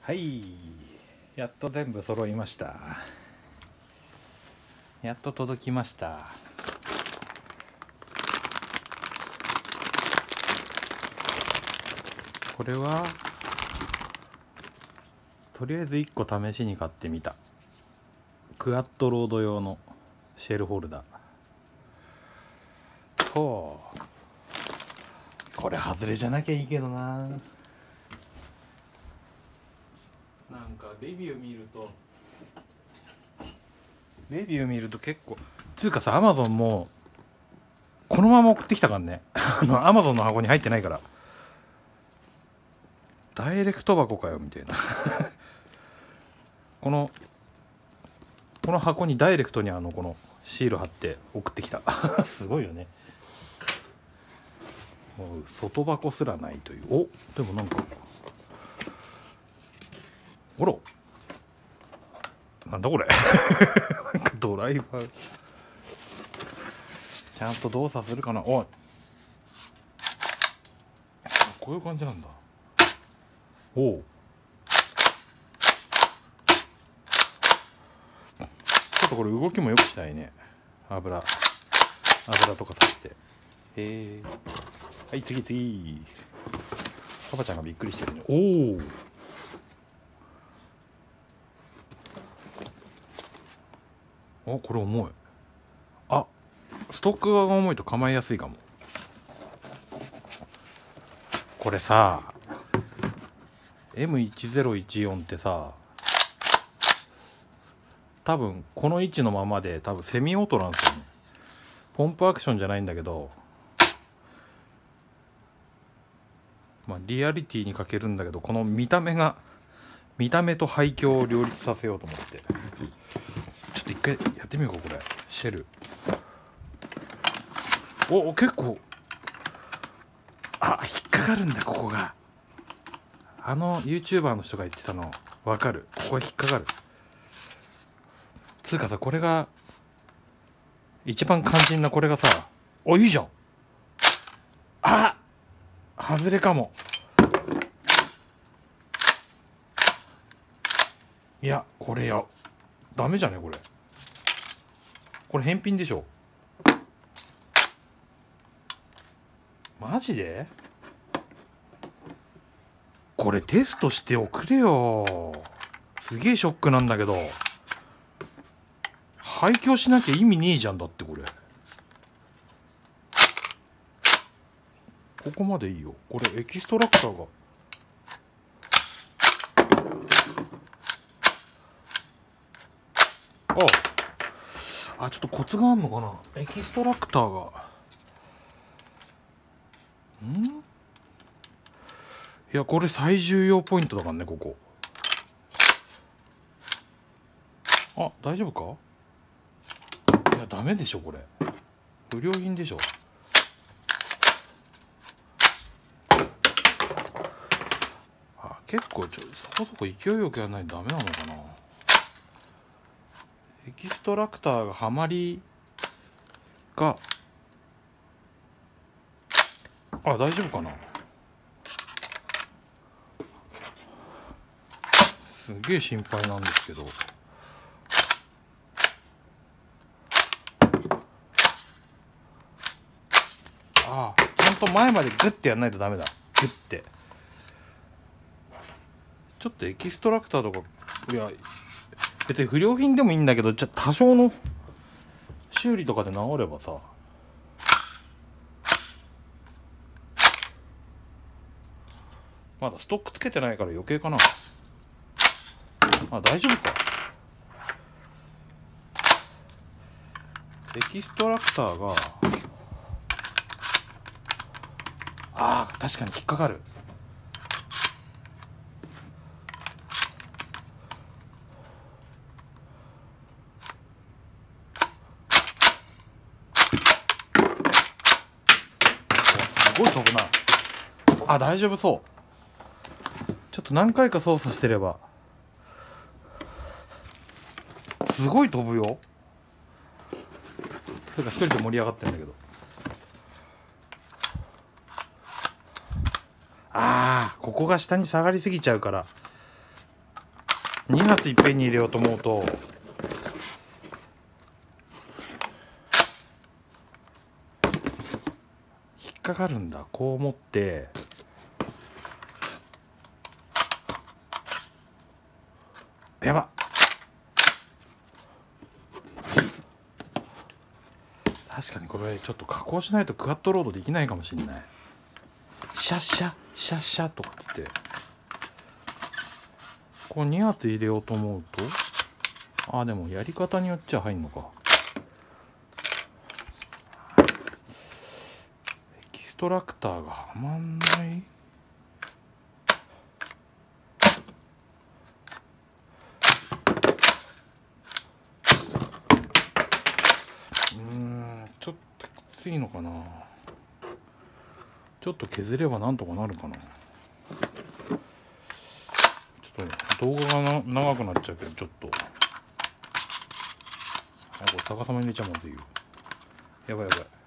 はい、やっと全部揃いました。やっと届きました。これはとりあえず1個試しに買ってみたクワッドロード用のシェルホルダーと、これ外れじゃなきゃいいけどな。なんかレビュー見ると結構つうかさ、アマゾンもこのまま送ってきたからねアマゾンの箱に入ってないから、ダイレクト箱かよみたいなこの箱にダイレクトにこのシール貼って送ってきたすごいよね。もう外箱すらないという。お、でもなんかほら、なんだこれなんかドライバーちゃんと動作するかな。おい、こういう感じなんだ。おお、ちょっとこれ動きもよくしたいね。油とかさして。はい、次。パパちゃんがびっくりしてるね。おお、これ重い。あ、ストックが重いと構えやすいかも。これさ M1014 ってさ、多分この位置のままで多分セミオートなんですよね。ポンプアクションじゃないんだけど、まあリアリティに欠けるんだけど、この見た目と廃墟を両立させようと思って、ちょっと一回やってみようか。これシェル、お、結構、あ、引っかかるんだ。ここがYouTuber の人が言ってたの分かる。ここが引っかかる。つうかさ、これが一番肝心なこれがさ、お、いいじゃん。あ、外れかも。いや、これやダメじゃねこれ。これ返品でしょ。マジでこれテストしておくれよ。すげえショックなんだけど、廃墟しなきゃ意味ねえじゃん。だってこれここまでいいよ。これエキストラクターがちょっとコツがあんのかな。エキストラクターがいや、これ最重要ポイントだからね、ここ。あ、大丈夫か。いや、ダメでしょこれ。不良品でしょ。結構そこそこ勢いよくやらないとダメなのかな。エキストラクターがはまりが、大丈夫かな。すげえ心配なんですけど。ちゃんと前までグッてやんないとダメだ。グッて。ちょっとエキストラクターとか、いや別に不良品でもいいんだけど、じゃあ多少の修理とかで直ればさ。まだストックつけてないから余計かな。大丈夫か。エキストラクターが確かに引っかかる。すごい飛ぶな。大丈夫そう。ちょっと何回か操作してれば。すごい飛ぶよ。それか一人で盛り上がってるんだけど。ここが下に下がりすぎちゃうから 2発いっぺんに入れようと思うと引っかかるんだ。こう持ってやばっ、確かにこれちょっと加工しないとクワッドロードできないかもしんない。シャッシャッシャッシャッとかっつってこう2発入れようと思うと、でもやり方によっちゃ入んのか。エキストラクターがはまんない。ちょっときついのかな。ちょっと削ればなんとかなるかな。ちょっと動画が長くなっちゃうけど、ちょっとこれ逆さまに入れちゃまずいよ。やばいやばい。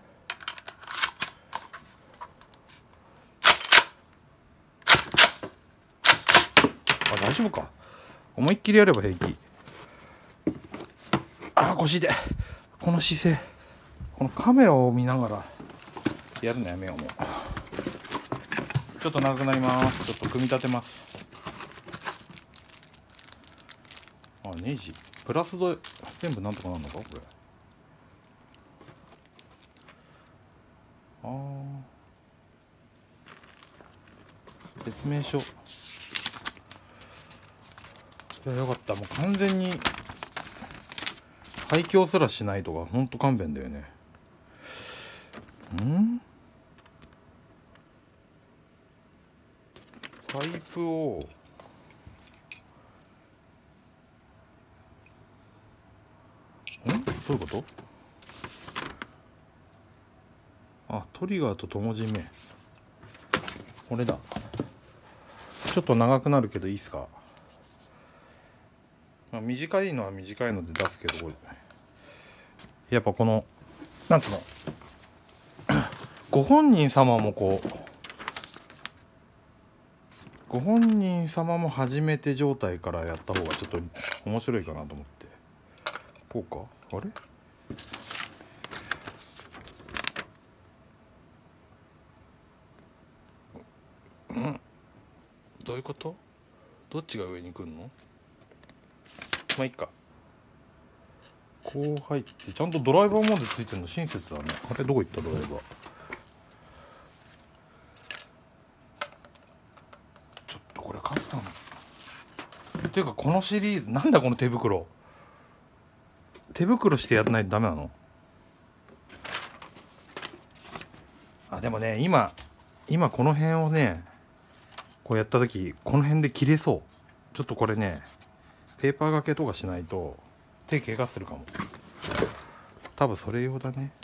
大丈夫か。思いっきりやれば平気。腰痛い。この姿勢、このカメラを見ながらやるのやめよう。もうちょっと長くなります。ちょっと組み立てます。ネジプラスで全部なんとかなるのかこれ。説明書。いや、よかった。もう完全に廃墟すらしないとか、ほんと勘弁だよね。パイプをどういうこと。トリガーと友じめ、これだ。ちょっと長くなるけどいいっすか。短いのは短いので出すけど、これやっぱこのなんつうのご本人様もご本人様も初めて状態からやった方がちょっと面白いかなと思って。こうか。あれどういうこと。どっちが上に来んの。まあいいか。こう入ってちゃんとドライバーまでついてるの親切だね。あれどこ行ったドライバー。ちょっとこれカスタムっていうか、このシリーズなんだこの手袋。手袋してやらないとダメなの。でもね、今この辺をねこうやった時この辺で切れそう。ちょっとこれねペーパー掛けとかしないと手怪我するかも。多分それ用だね。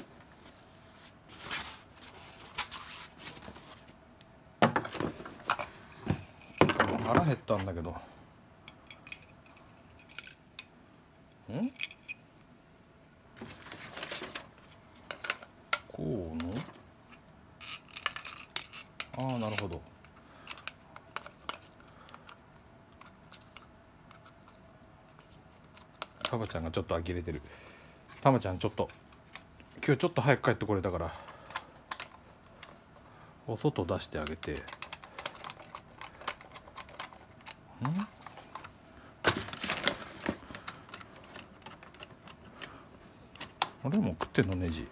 腹減ったんだけど。こうのなるほど。タマちゃんがちょっと呆れてる。タマちゃんちょっと今日ちょっと早く帰ってこれたからお外出してあげて。あれもう食ってんのネジ。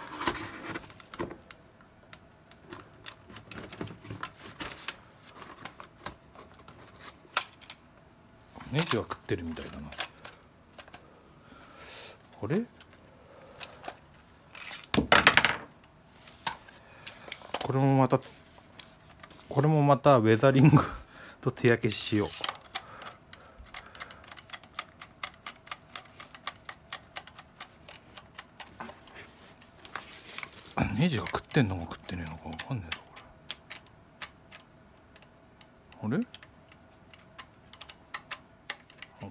ネジは食ってるみたいだな。あれこれもまたウェザリングと艶消ししよう。ネジが食ってんのか食ってねえのか分かんねえぞこれ。あれ食った。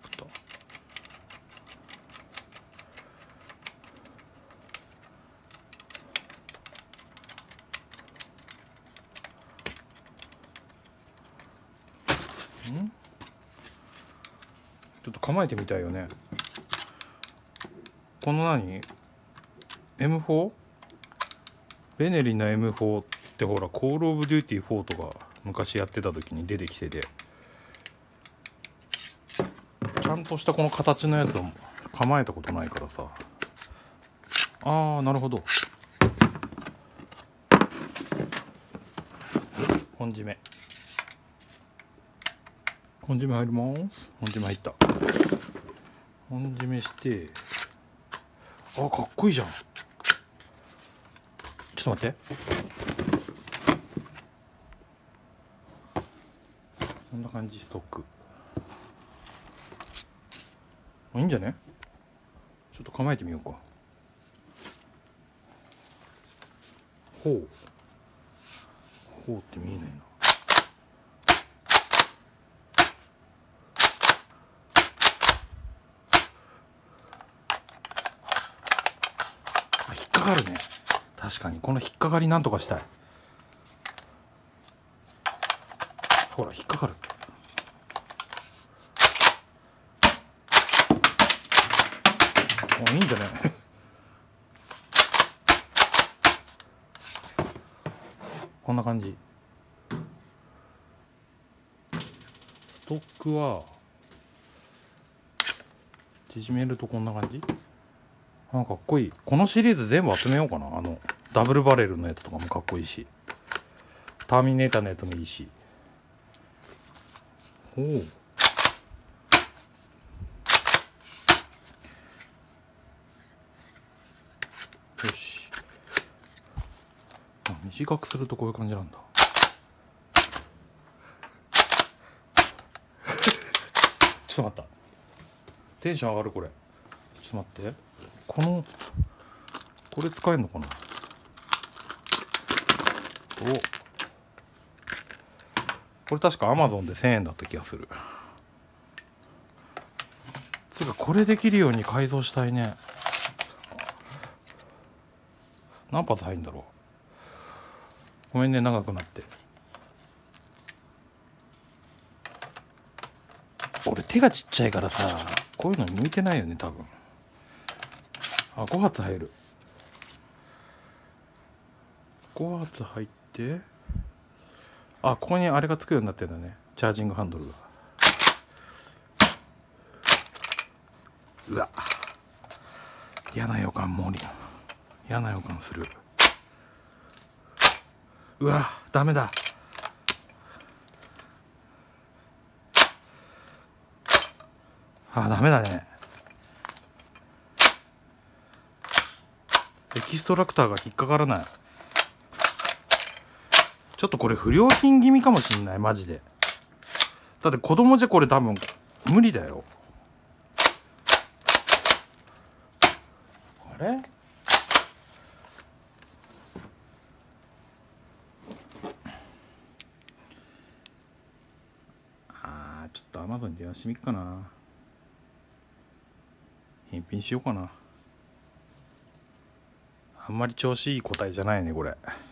ちょっと構えてみたいよね。この何 M4 ベネリンの M4 ってほらコールオブデューティー4とか昔やってた時に出てきてて、ちゃんとしたこの形のやつを構えたことないからさ。ああ、なるほど。本締め入ります。本締め入った。本締めして、あ、かっこいいじゃん。ちょっと待って、こんな感じ。ストックいいんじゃね。ちょっと構えてみようか。ほうって見えないな。あ、引っかかるね。確かにこの引っかかりなんとかしたい。ほら引っかかる。いいんじゃないこんな感じ。ストックは縮めるとこんな感じ。あ、かっこいい。このシリーズ全部集めようかな。ダブルバレルのやつとかもかっこいいし、ターミネーターのやつもいいし。おお、よし。短くするとこういう感じなんだちょっと待った、テンション上がるこれ。ちょっと待って、これ使えるのかな。これ確か Amazon で1000円だった気がする。つうかこれできるように改造したいね。何発入るんだろう。ごめんね、長くなって。俺手がちっちゃいからさ、こういうの向いてないよね多分。あ、5発入る。5発入って、あ、ここにあれがつくようになってるんだね、チャージングハンドルが。うわ、嫌な予感。もう嫌な予感する。うわ、ダメだ。あ、ダメだね。エキストラクターが引っかからない。ちょっとこれ不良品気味かもしんない、マジで。だって子供じゃこれ多分無理だよ。あれ、ちょっと Amazon に電話してみっかな。返品しようかな。あんまり調子いい個体じゃないねこれ。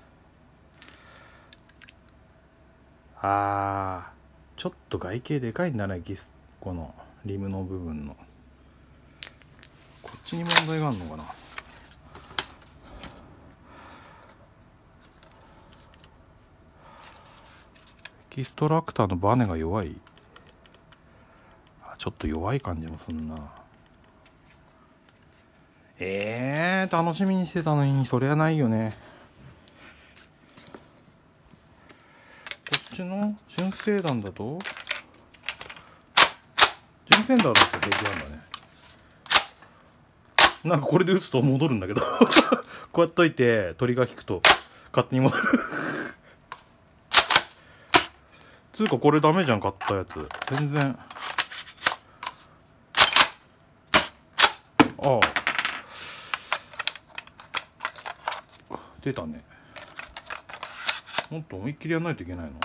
ちょっと外形でかいんだね、このリムの部分の。こっちに問題があるのかな。エキストラクターのバネが弱い。ちょっと弱い感じもすんな。楽しみにしてたのにそりゃないよね。こっちの純正弾だと、純正弾だと平気なんだね。なんかこれで撃つと戻るんだけどこうやっといてトリガー引くと勝手に戻るつうかこれダメじゃん、買ったやつ全然。ああ、出たね。もっと思いっきりやんないといけないの。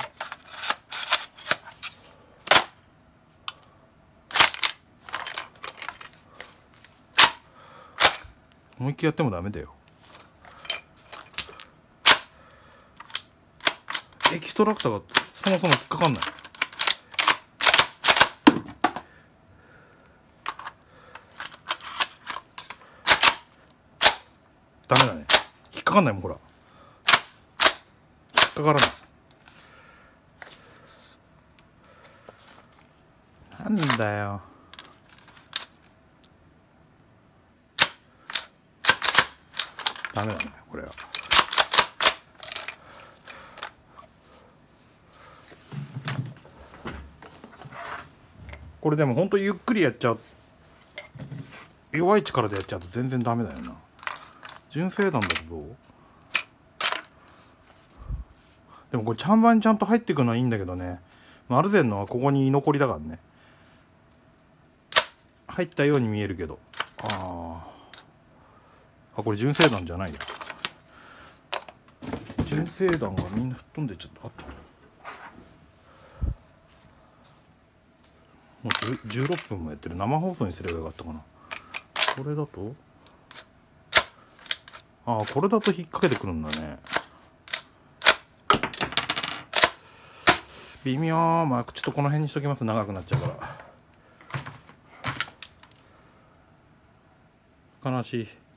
思いっきりやってもダメだよ。エキストラクターがそもそも引っかかんない。 ダメだね。引っかかんないもん、ほら。引っかからない。なんだよ。ダメだね、これは。これでもほんとゆっくりやっちゃう。弱い力でやっちゃうと全然ダメだよな。純正弾だけど。でもこれチャンバーにちゃんと入ってくるのはいいんだけどね。アルゼンのはここに居残りだからね。入ったように見えるけど。あ、これ純正弾じゃないや。純正弾がみんな吹っ飛んでっちゃった。もう16分もやってる。生放送にすればよかったかな。これだとこれだと引っ掛けてくるんだね。微妙。まあちょっとこの辺にしときます。長くなっちゃうから。悲しい。